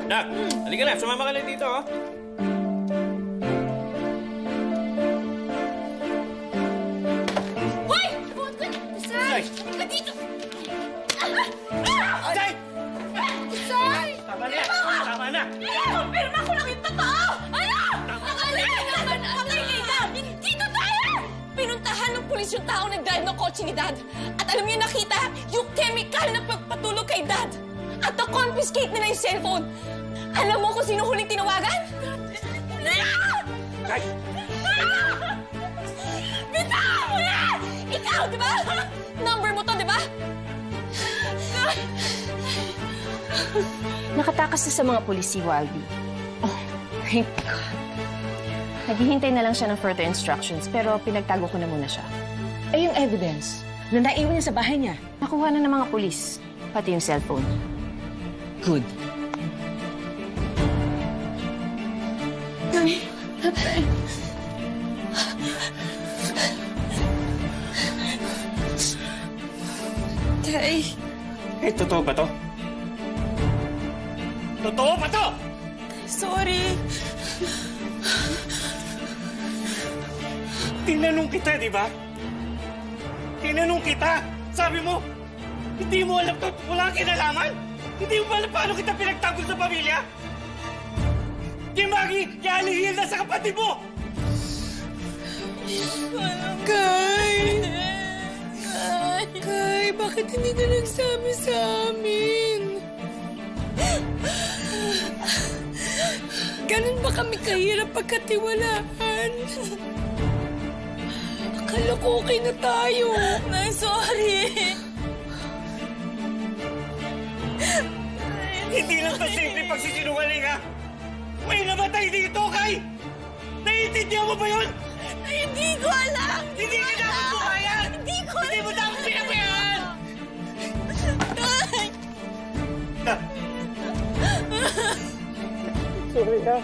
Nak, halika na. Sumama ka na dito, oh. Hoy! Sai! Halika dito! Sai! Sai! Tama na! Tama na! Kumpirma ko lang yung totoo! Ano? Patay ka! Hindi totoo! Pinuntahan ng pulis yung taong nag-drive ng kotse ni Dad. At alam niyo nakita yung chemical na pagpatulog kay Dad. At na-confiscate nila yung cellphone. Alam mo kung sino huling tinawagan? Kai! Bitaw mo yan! Ikaw, di ba? Number mo to, di ba? Nakatakas na sa mga pulis si Walby. Oh, thank God. Naghihintay na lang siya ng further instructions, pero pinagtago ko na muna siya. Eh, yung evidence na naiwan niya sa bahay niya. Nakuha na ng mga pulis, pati yung cellphone. Good. Tatay. Tay. Eh, totoo ba to? Totoo ba to? Sorry. Tinanong kita, di ba? Tinanong kita. Sabi mo, hindi mo alam to. Wala kang kinalaman. Hindi mo alam paano kita pinagtanggol sa pamilya. Kimagi, yalihil na sa kapatid mo! Kay! Kay, bakit hindi ka nagsabi sa amin? Ganun ba kami kahirap pagkatiwalaan? Akala ko okay na tayo. Nay, sorry. Hindi lang to simple pagsisinungaling, ha? May namatay dito, Kay! Naiintindihan mo ba yun? Hindi ko alam! Hindi ka dapat buhayan! Hindi ko alam! Hindi mo dapat sinabihan! Tay! Sorry, ha?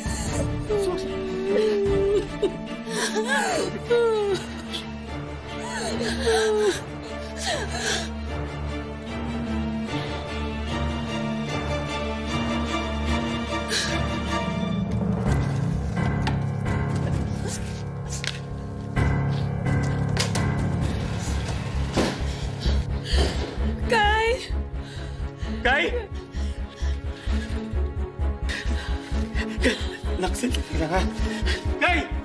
Kay! Kay! Naksan ka, ha? Kay!